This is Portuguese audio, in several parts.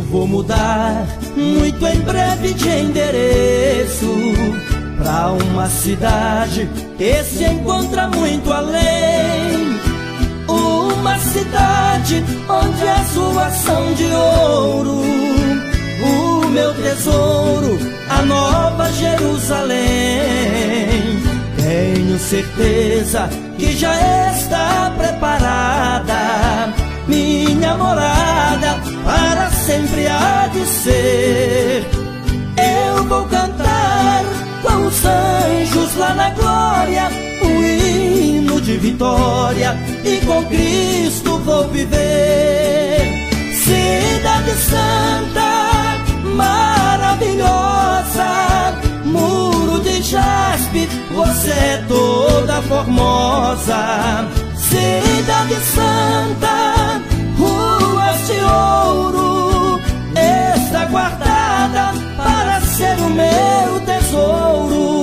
vou mudar muito em breve de endereço pra uma cidade que se encontra muito além. Uma cidade onde as ruas são de ouro, o meu tesouro, a Nova Jerusalém. Tenho certeza que já está preparada minha morada, para sempre há de ser. Eu vou cantar com os anjos lá na glória o hino de vitória, e com Cristo vou viver. Cidade Santa, maravilhosa, muro de jaspe, você é toda formosa. Cidade Santa, ruas de ouro, está guardada para ser o meu tesouro.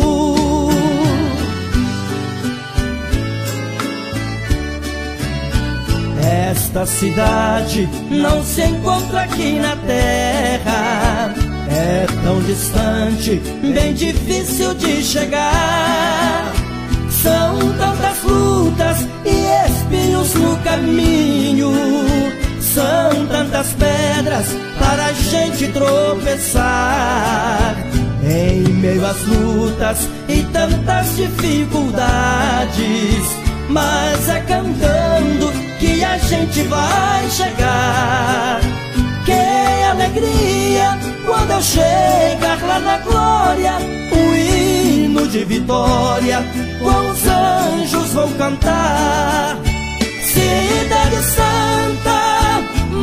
Esta cidade não se encontra aqui na terra, é tão distante, bem difícil de chegar. São tantas lutas e espinhos no caminho, são tantas pedras para a gente tropeçar. Em meio às lutas e tantas dificuldades, mas é cantando que a gente vai chegar. Que alegria quando eu chegar lá na glória, o hino de vitória com os anjos vou cantar. Cidade Santa,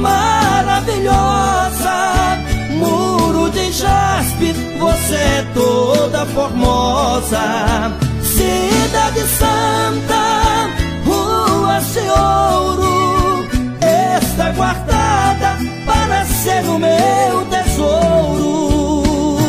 maravilhosa, muro de jaspe, você é toda formosa. Cidade Santa, ruas de ouro, está guardada para ser o meu tesouro.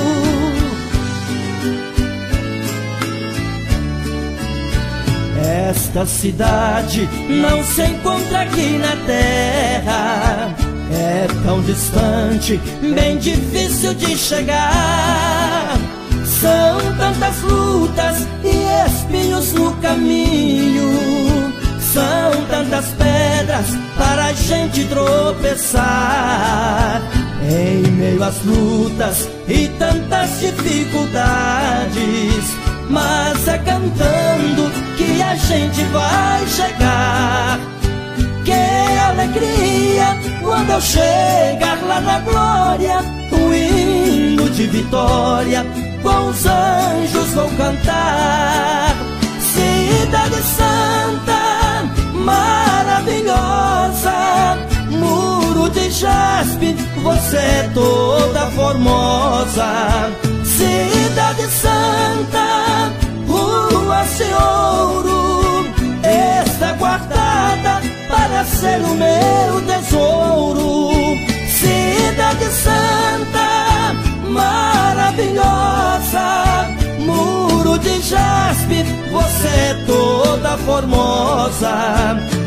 Esta cidade não se encontra aqui na terra, é tão distante, bem difícil de chegar. São tantas lutas e espinhos no caminho, são tantas pedras para a gente tropeçar. Em meio às lutas e tantas dificuldades, mas é cantando que a gente vai chegar. Que alegria quando eu chegar lá na glória, o hino de vitória com os anjos vou cantar. Cidade Santa, maravilhosa, muro de jaspe, você é toda formosa. Cidade Santa, ruas de ouro, está guardada para ser o meu tesouro. Cidade Santa, maravilhosa, muro de jaspe, você é toda formosa.